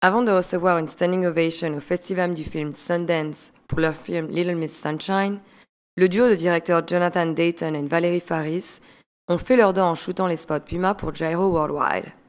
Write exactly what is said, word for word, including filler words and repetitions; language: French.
Avant de recevoir une standing ovation au festival du film Sundance pour leur film Little Miss Sunshine, le duo de directeurs Jonathan Dayton et Valérie Faris ont fait leur dent en shootant les spots Puma pour Gyro Worldwide.